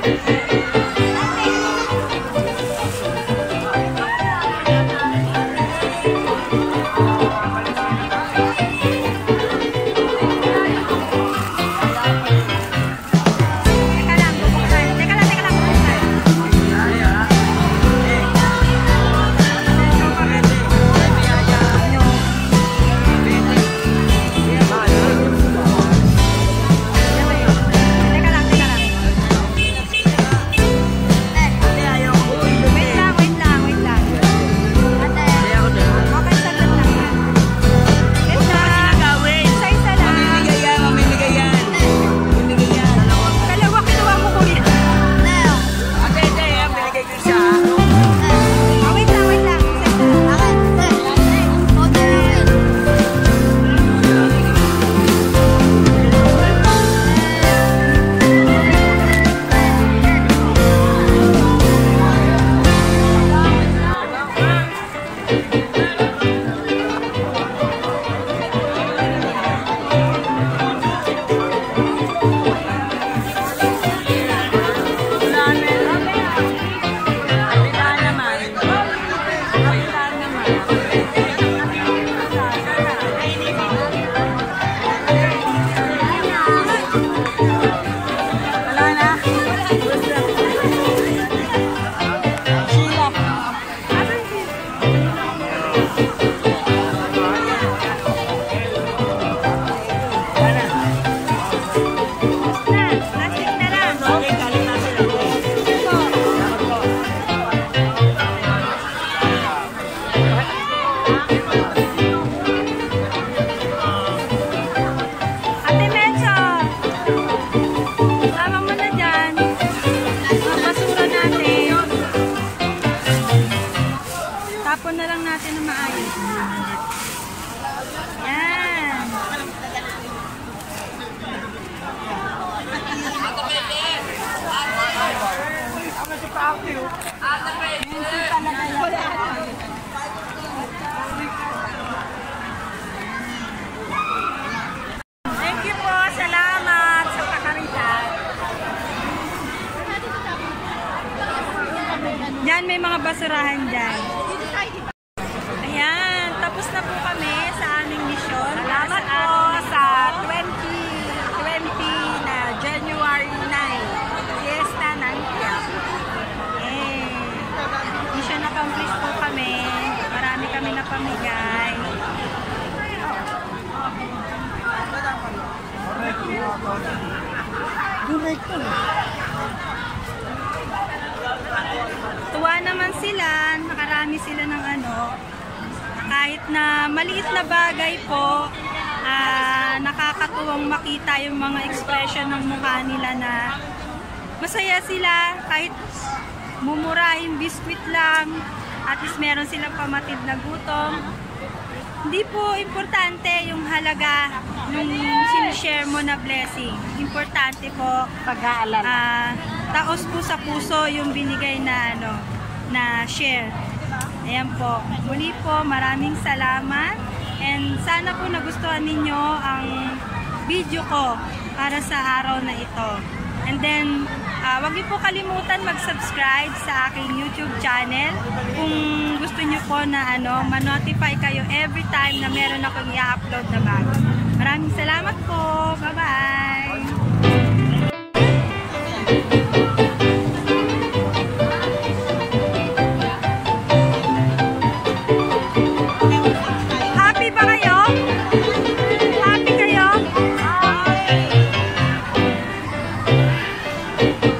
Thank you po. Salamat sa pakarita. Diyan may mga basurahan dyan. Ayan. Tapos na po kami sa aming misyon. Salamat po sa 2020 na January 9. Fiesta ng Quiapo. Mission accomplished po kami. Marami kami na pamigay. Tuwa naman sila. Nakarami sila ng ano. Kahit na maliit na bagay po, nakakatuwang makita yung mga expression ng mukha nila na masaya sila kahit mumurahin biskwit lang, at least meron silang pamatid na gutom. Hindi po importante yung halaga nung sinishare mo na blessing. Importante po pag-aalala. Taos po sa puso yung binigay na ano, na share. Ayan po. Muli po, maraming salamat. And sana po nagustuhan ninyo ang video ko para sa araw na ito. And then, wag niyo po kalimutan mag-subscribe sa aking YouTube channel kung gusto niyo po na ma-notify kayo every time na meron akong i-upload na bago. Maraming salamat po. Bye-bye! Happy kayo?